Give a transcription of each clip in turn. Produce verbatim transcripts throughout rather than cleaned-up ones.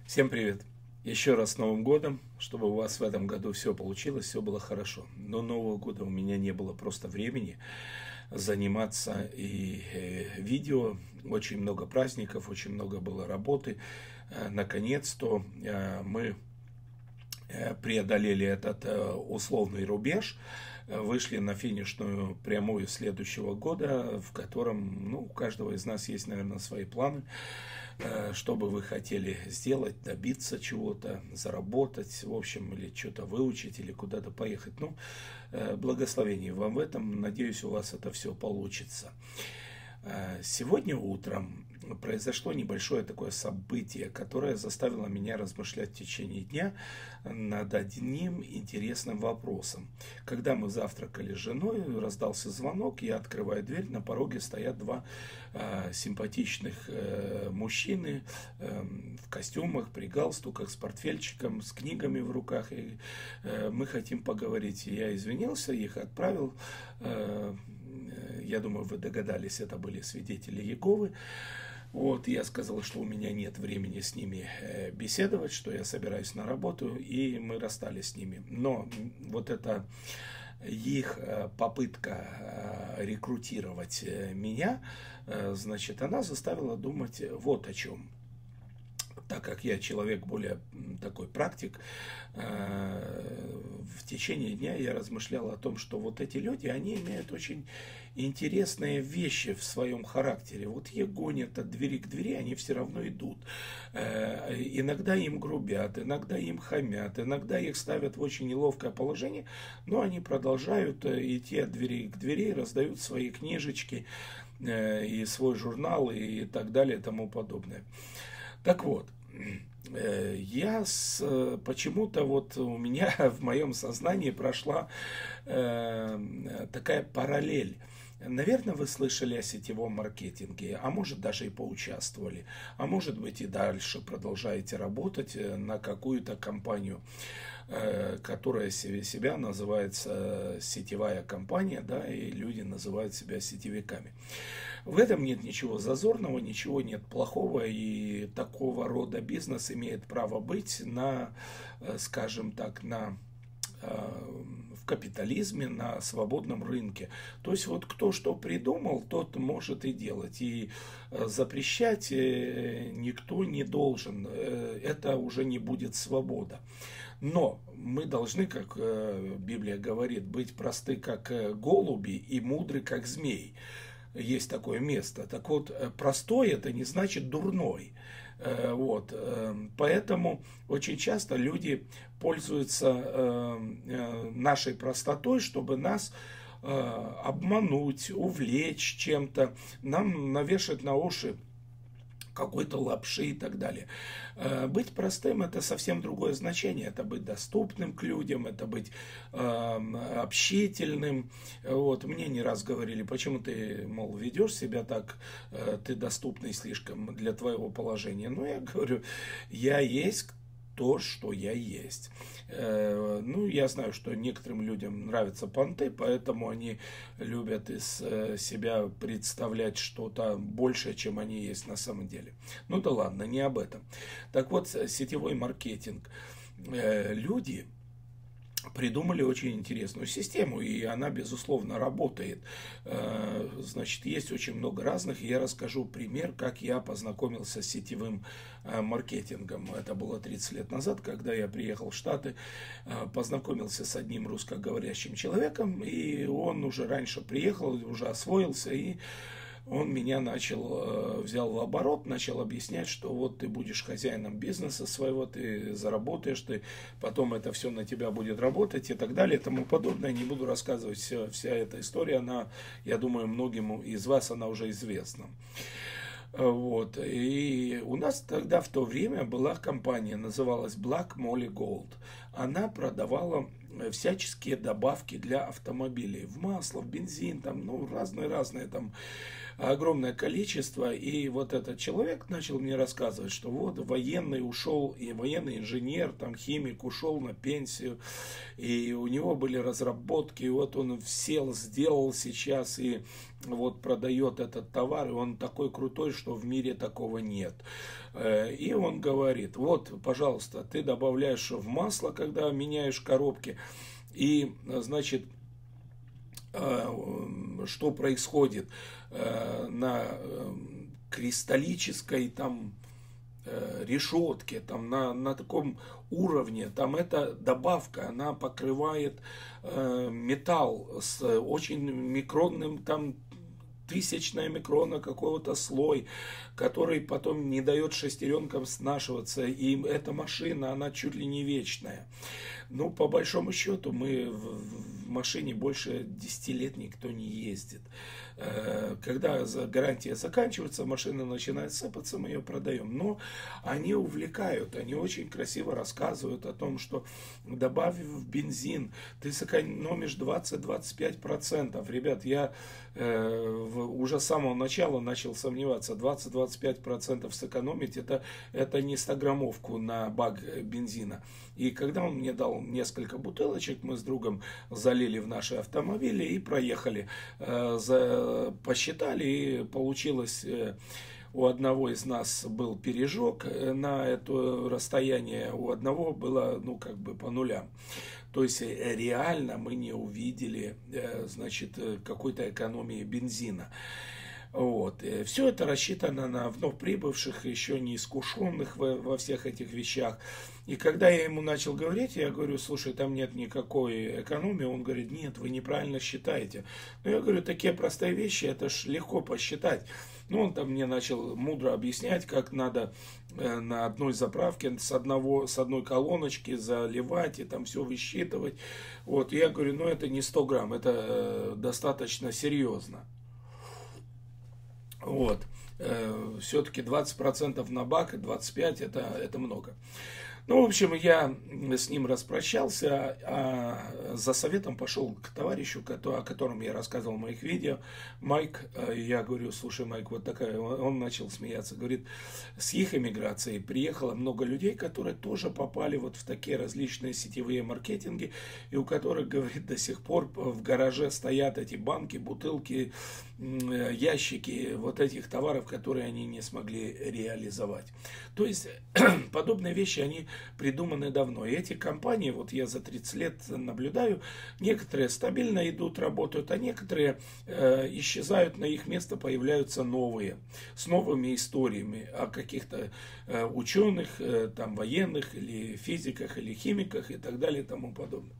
Всем привет! Еще раз с Новым годом, чтобы у вас в этом году все получилось, все было хорошо. До Нового года у меня не было просто времени заниматься и э, видео. Очень много праздников, очень много было работы. Э, наконец-то э, мы э, преодолели этот э, условный рубеж, э, вышли на финишную прямую следующего года, в котором ну, у каждого из нас есть, наверное, свои планы. Что бы вы хотели сделать, добиться чего-то, заработать, в общем, или что-то выучить, или куда-то поехать. Ну, благословение вам в этом. Надеюсь, у вас это все получится. Сегодня утром произошло небольшое такое событие, которое заставило меня размышлять в течение дня над одним интересным вопросом. Когда мы завтракали с женой, раздался звонок, я открываю дверь, на пороге стоят два э, симпатичных э, мужчины э, в костюмах, при галстуках, с портфельчиком, с книгами в руках. И, э, мы хотим поговорить. Я извинился, их отправил. Э, я думаю, вы догадались, это были свидетели Иеговы. Вот, я сказал, что у меня нет времени с ними беседовать, что я собираюсь на работу, и мы расстались с ними. Но вот эта их попытка рекрутировать меня, значит, она заставила думать вот о чем. Так как я человек более такой практик, в течение дня я размышлял о том, что вот эти люди, они имеют очень интересные вещи в своем характере. Вот их гонят от двери к двери, они все равно идут. Иногда им грубят, иногда им хамят, иногда их ставят в очень неловкое положение, но они продолжают идти от двери к двери, раздают свои книжечки и свой журнал и так далее и тому подобное. Так вот, я с, почему-то вот у меня в моем сознании прошла э, такая параллель. Наверное, вы слышали о сетевом маркетинге, а может даже и поучаствовали, а может быть и дальше продолжаете работать на какую-то компанию, которая себя называется сетевая компания, да, и люди называют себя сетевиками. В этом нет ничего зазорного, ничего нет плохого, и такого рода бизнес имеет право быть на, скажем так, на в капитализме, на свободном рынке. То есть вот кто что придумал, тот может и делать. И запрещать никто не должен. Это уже не будет свобода. Но мы должны, как Библия говорит, быть просты, как голуби, и мудры, как змей. Есть такое место. Так вот, простой это не значит дурной. Вот. Поэтому очень часто люди пользуются нашей простотой, чтобы нас обмануть, увлечь чем-то, нам навешать на уши какой-то лапши и так далее. Быть простым — это совсем другое значение. Это быть доступным к людям, это быть э, общительным. Вот. Мне не раз говорили, почему ты, мол, ведешь себя так, э, ты доступный слишком для твоего положения. Ну, я говорю, я есть то, что я есть. Э, ну, я знаю, что некоторым людям нравятся понты, поэтому они любят из себя представлять что-то большее, чем они есть на самом деле. Ну да ладно, не об этом. Так вот, сетевой маркетинг. Э, люди придумали очень интересную систему, и она, безусловно, работает. Значит, есть очень много разных. Я расскажу пример, как я познакомился с сетевым маркетингом. Это было тридцать лет назад, когда я приехал в Штаты, познакомился с одним русскоговорящим человеком, и он уже раньше приехал, уже освоился, и он меня начал, взял в оборот, начал объяснять, что вот ты будешь хозяином бизнеса своего, ты заработаешь, ты потом это все на тебя будет работать и так далее и тому подобное. Не буду рассказывать все, вся эта история, она, я думаю, многим из вас она уже известна. Вот. И у нас тогда в то время была компания, называлась Black Molly Gold. Она продавала всяческие добавки для автомобилей. В масло, в бензин, там, ну, разные-разные там огромное количество. И вот этот человек начал мне рассказывать, что вот военный ушел, и военный инженер, там, химик ушел на пенсию, и у него были разработки, и вот он сел, сделал сейчас, и вот продает этот товар, и он такой крутой, что в мире такого нет. И он говорит, вот, пожалуйста, ты добавляешь в масло, когда меняешь коробки, и, значит, что происходит на кристаллической там решетке, там на, на таком уровне, там эта добавка, она покрывает металл с очень микронным там тысячная микрона какого-то слой, который потом не дает шестеренкам снашиваться. И эта машина, она чуть ли не вечная. Ну, по большому счету, мы в машине больше десяти лет никто не ездит. Когда гарантия заканчивается, машина начинает сыпаться, мы ее продаем. Но они увлекают, они очень красиво рассказывают о том, что добавив в бензин, ты сэкономишь двадцать-двадцать пять процентов. Ребят, я э, уже с самого начала начал сомневаться, двадцать-двадцать пять процентов сэкономить, это, это не стограммовку на бак бензина. И когда он мне дал несколько бутылочек, мы с другом залили в наши автомобили и проехали. Э, за, посчитали, и получилось... Э, у одного из нас был пережог на это расстояние, у одного было, ну, как бы по нулям. То есть реально мы не увидели, значит, какой-то экономии бензина. Вот. Все это рассчитано на вновь прибывших, еще не искушенных во, во всех этих вещах. И когда я ему начал говорить, я говорю, слушай, там нет никакой экономии. Он говорит, нет, вы неправильно считаете. Но я говорю, такие простые вещи, это ж легко посчитать. Ну, он там мне начал мудро объяснять, как надо э, на одной заправке с, одного, с одной колоночки заливать и там все высчитывать. Вот. Я говорю, ну, это не сто грамм, это э, достаточно серьезно. Вот. Э, все-таки двадцать процентов на бак и двадцать пять процентов это, это много. Ну, в общем, я с ним распрощался, а за советом пошел к товарищу, о котором я рассказывал в моих видео, Майк. Я говорю, слушай, Майк, вот такая, он начал смеяться, говорит, с их эмиграцией приехало много людей, которые тоже попали вот в такие различные сетевые маркетинги, и у которых, говорит, до сих пор в гараже стоят эти банки, бутылки, ящики вот этих товаров, которые они не смогли реализовать. То есть подобные вещи, они придуманы давно. И эти компании, вот я за тридцать лет наблюдаю, некоторые стабильно идут, работают, а некоторые э, исчезают, на их место появляются новые, с новыми историями о каких-то э, ученых, э, там, военных, или физиках, или химиках и так далее и тому подобное.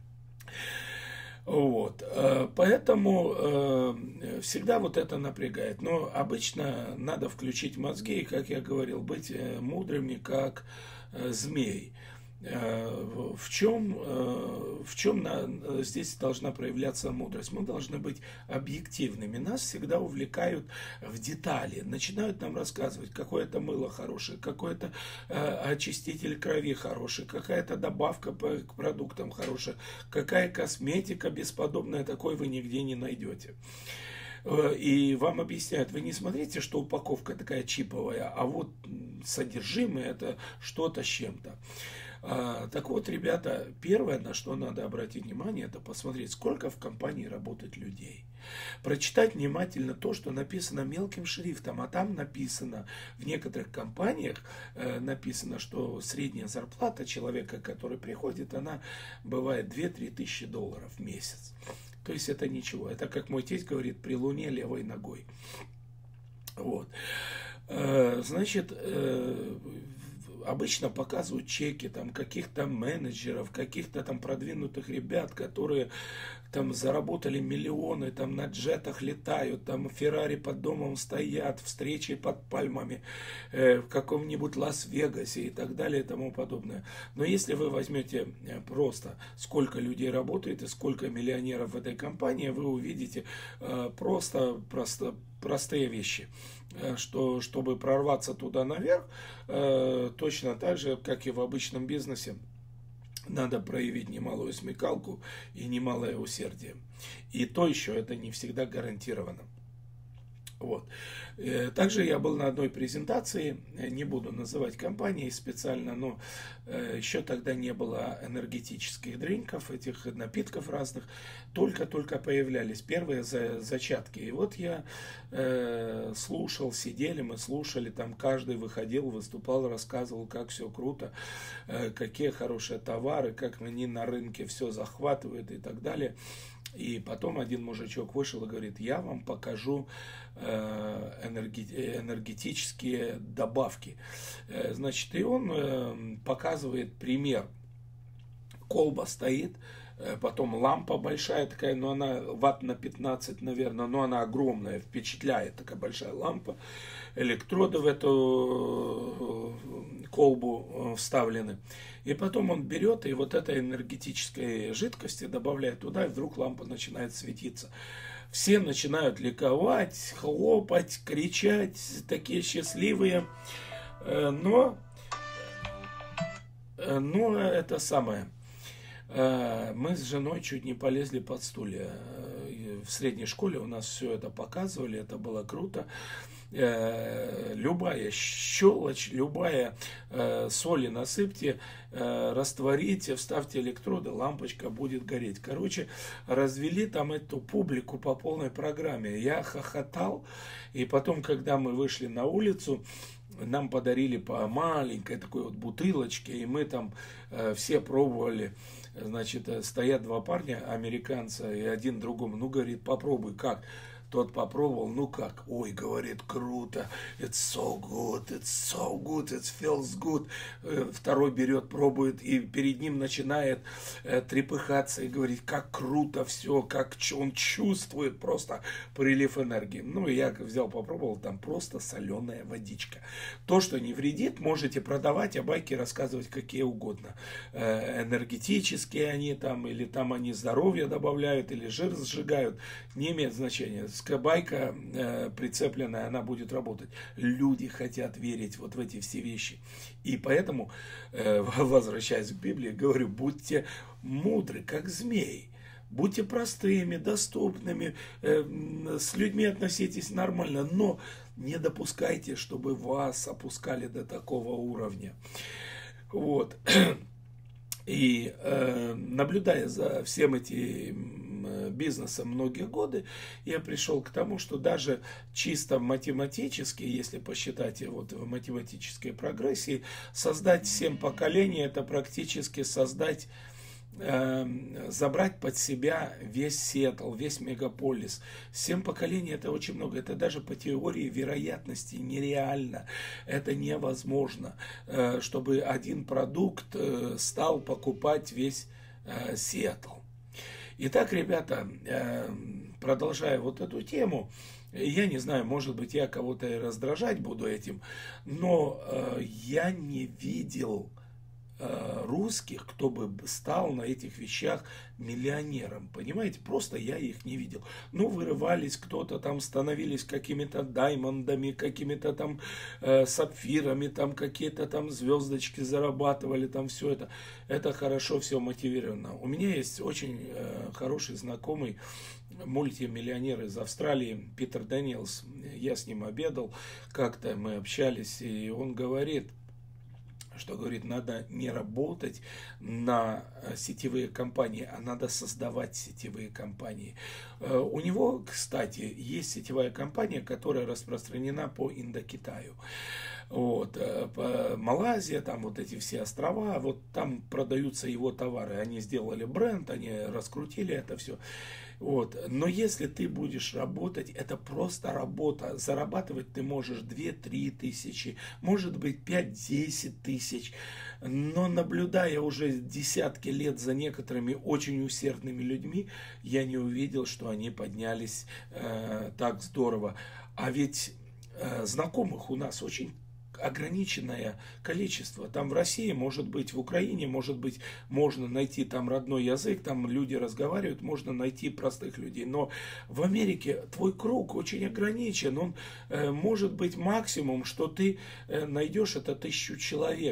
Вот. Поэтому всегда вот это напрягает. Но обычно надо включить мозги и, как я говорил, быть мудрыми, как змей. В чем, в чем на, здесь должна проявляться мудрость? Мы должны быть объективными. Нас всегда увлекают в детали. Начинают нам рассказывать, какое-то мыло хорошее, какой-то очиститель крови хороший, какая-то добавка к продуктам хорошая, какая косметика бесподобная, такой вы нигде не найдете. И вам объясняют, вы не смотрите, что упаковка такая чиповая, а вот содержимое это что-то с чем-то. Так вот, ребята, первое, на что надо обратить внимание, это посмотреть, сколько в компании работает людей. Прочитать внимательно то, что написано мелким шрифтом, а там написано, в некоторых компаниях написано, что средняя зарплата человека, который приходит, она бывает две-три тысячи долларов в месяц. То есть это ничего. Это, как мой тесть говорит, при луне левой ногой. Вот. Значит, обычно показывают чеки там каких-то менеджеров, каких-то там продвинутых ребят, которые там заработали миллионы, там на джетах летают, там Феррари под домом стоят, встречи под пальмами э, в каком-нибудь Лас-Вегасе и так далее и тому подобное. Но если вы возьмете просто, сколько людей работает и сколько миллионеров в этой компании, вы увидите э, просто, просто простые вещи. Что, чтобы прорваться туда наверх, э, точно так же, как и в обычном бизнесе, надо проявить немалую смекалку и немалое усердие. И то еще это не всегда гарантировано. Вот. Также я был на одной презентации, не буду называть компании специально, но еще тогда не было энергетических дринков, этих напитков разных, только-только появлялись первые зачатки. И вот я э, слушал, сидели, мы слушали, там каждый выходил, выступал, рассказывал, как все круто, э, какие хорошие товары, как они на рынке все захватывают и так далее. И потом один мужичок вышел и говорит: я вам покажу энергетические добавки. Значит, и он показывает пример. Колба стоит, потом лампа большая такая, но она ватт на пятнадцать, наверное, но она огромная, впечатляет, такая большая лампа. Электроды в эту колбу вставлены. И потом он берет и вот этой энергетической жидкости добавляет туда, и вдруг лампа начинает светиться. Все начинают ликовать, хлопать, кричать, такие счастливые. Но, но это самое. Мы с женой чуть не полезли под стулья. В средней школе у нас все это показывали, это было круто. Любая щелочь, любая соли насыпьте, растворите, вставьте электроды, лампочка будет гореть. Короче, развели там эту публику по полной программе. Я хохотал, и потом, когда мы вышли на улицу, нам подарили по маленькой такой вот бутылочке, и мы там все пробовали. Значит, стоят два парня, американца, и один другому, ну, говорит, попробуй, как? Тот попробовал, ну как? Ой, говорит, круто, it's so good, it's so good, it feels good. Второй берет, пробует, и перед ним начинает трепыхаться и говорит, как круто все, как он чувствует просто прилив энергии. Ну, я взял, попробовал, там просто соленая водичка. То, что не вредит, можете продавать, а байки рассказывать какие угодно. Энергетические они там, или там они здоровье добавляют, или жир сжигают, не имеет значения. Байка э, прицепленная, она будет работать. Люди хотят верить вот в эти все вещи. И поэтому, э, возвращаясь к Библии, говорю, будьте мудры, как змеи. Будьте простыми, доступными, э, с людьми относитесь нормально, но не допускайте, чтобы вас опускали до такого уровня. Вот. И э, наблюдая за всем этим бизнесом многие годы, я пришел к тому, что даже чисто математически, если посчитать вот в математической прогрессии, создать семь поколений, это практически создать, э, забрать под себя весь Сиэтл, весь мегаполис. Семь поколений — это очень много. Это даже по теории вероятности нереально. Это невозможно, э, чтобы один продукт э, стал покупать весь э, Сиэтл. Итак, ребята, продолжая вот эту тему, я не знаю, может быть, я кого-то и раздражать буду этим, но я не видел русских, кто бы стал на этих вещах миллионером, понимаете, просто я их не видел. Ну, вырывались кто-то там, становились какими-то даймондами, какими-то там э, сапфирами, там какие-то там звездочки зарабатывали, там все это. Это хорошо, все мотивировано. У меня есть очень э, хороший знакомый, мультимиллионер из Австралии, Питер Дэниелс. Я с ним обедал, как-то мы общались, и он говорит, что, говорит, надо не работать на сетевые компании, а надо создавать сетевые компании. У него, кстати, есть сетевая компания, которая распространена по Индокитаю. Вот, Малайзия, там вот эти все острова, вот там продаются его товары. Они сделали бренд, они раскрутили это все. Вот. Но если ты будешь работать, это просто работа. Зарабатывать ты можешь две-три тысячи, может быть пять-десять тысяч. Но наблюдая уже десятки лет за некоторыми очень усердными людьми, я не увидел, что они поднялись э, так здорово. А ведь э, знакомых у нас очень ограниченное количество. Там в России, может быть, в Украине, может быть, можно найти там родной язык, там люди разговаривают, можно найти простых людей. Но в Америке твой круг очень ограничен. Он э, может быть максимум, что ты э, найдешь, это тысячу человек.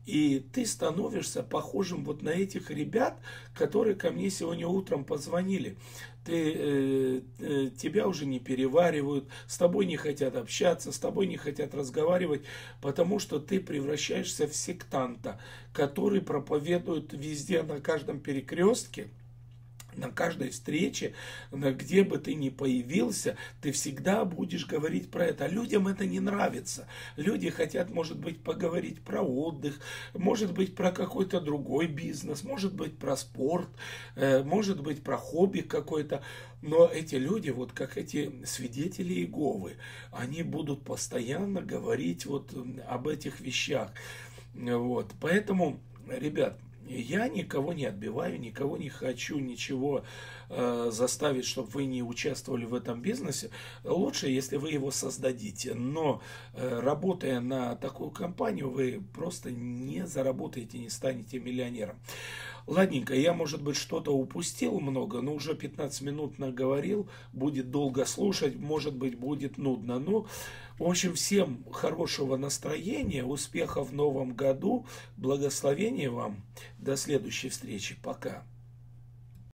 И ты становишься похожим вот на этих ребят, которые ко мне сегодня утром позвонили. Ты, э, э, тебя уже не переваривают, с тобой не хотят общаться, с тобой не хотят разговаривать, потому что ты превращаешься в сектанта, который проповедует везде, на каждом перекрестке, на каждой встрече, где бы ты ни появился, ты всегда будешь говорить про это. Людям это не нравится. Люди хотят, может быть, поговорить про отдых, может быть, про какой-то другой бизнес, может быть, про спорт, может быть, про хобби какое-то. Но эти люди, вот как эти свидетели Иеговы, они будут постоянно говорить вот об этих вещах. Вот. Поэтому, ребят, я никого не отбиваю, никого не хочу ничего э, заставить, чтобы вы не участвовали в этом бизнесе. Лучше, если вы его создадите. Но э, работая на такую компанию, вы просто не заработаете, не станете миллионером. Ладненько, я, может быть, что-то упустил много, но уже пятнадцать минут наговорил, будет долго слушать, может быть, будет нудно. Ну, в общем, всем хорошего настроения, успехов в новом году, благословения вам. До следующей встречи. Пока.